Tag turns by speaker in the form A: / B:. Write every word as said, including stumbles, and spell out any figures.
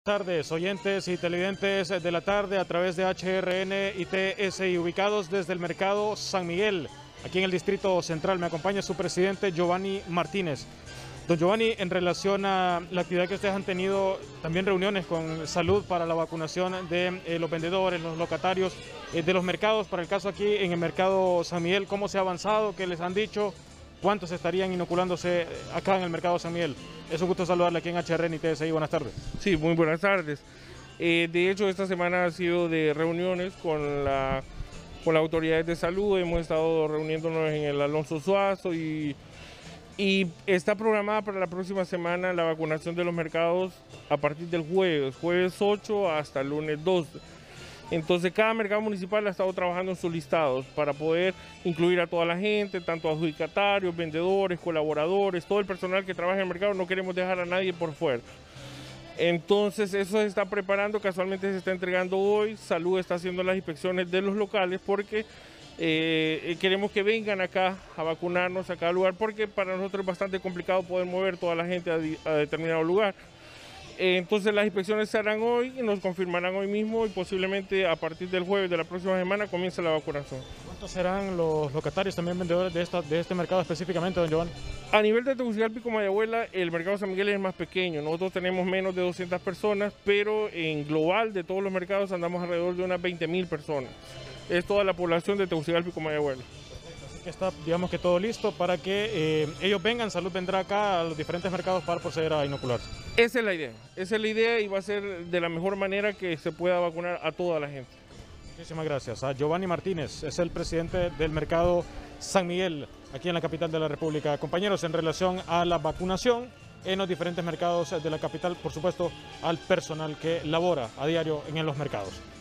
A: Buenas tardes, oyentes y televidentes de la tarde a través de H R N y T S I, ubicados desde el mercado San Miguel, aquí en el Distrito Central. Me acompaña su presidente Giovanni Martínez. Don Giovanni, en relación a la actividad que ustedes han tenido, también reuniones con salud para la vacunación de eh, los vendedores, los locatarios eh, de los mercados, para el caso aquí en el mercado San Miguel, ¿cómo se ha avanzado? ¿Qué les han dicho? ¿Cuántos estarían inoculándose acá en el mercado San Miguel? Es un gusto saludarle aquí en H R N y T S I. Buenas tardes.
B: Sí, muy buenas tardes. Eh, de hecho, esta semana ha sido de reuniones con, la, con las autoridades de salud. Hemos estado reuniéndonos en el Alonso Suazo y, y está programada para la próxima semana la vacunación de los mercados a partir del jueves, jueves ocho hasta el lunes doce. Entonces cada mercado municipal ha estado trabajando en sus listados para poder incluir a toda la gente, tanto adjudicatarios, vendedores, colaboradores, todo el personal que trabaja en el mercado. No queremos dejar a nadie por fuera. Entonces eso se está preparando, casualmente se está entregando hoy. Salud está haciendo las inspecciones de los locales porque eh, queremos que vengan acá a vacunarnos a cada lugar, porque para nosotros es bastante complicado poder mover toda la gente a, a determinado lugar. Entonces las inspecciones se harán hoy y nos confirmarán hoy mismo, y posiblemente a partir del jueves de la próxima semana comience la vacunación.
A: ¿Cuántos serán los locatarios, también vendedores de, esta, de este mercado específicamente, don Giovanni?
B: A nivel de Tegucigalpa y Comayagüela, el mercado San Miguel es el más pequeño. Nosotros tenemos menos de doscientas personas, pero en global de todos los mercados andamos alrededor de unas veinte mil personas. Es toda la población de Tegucigalpa y Comayagüela.
A: Que está, digamos que todo listo para que eh, ellos vengan, Salud vendrá acá a los diferentes mercados para proceder a inocularse.
B: Esa es la idea, esa es la idea y va a ser de la mejor manera que se pueda vacunar a toda la gente.
A: Muchísimas gracias. A Giovanni Martínez, es el presidente del mercado San Miguel, aquí en la capital de la República. Compañeros, en relación a la vacunación en los diferentes mercados de la capital, por supuesto, al personal que labora a diario en los mercados.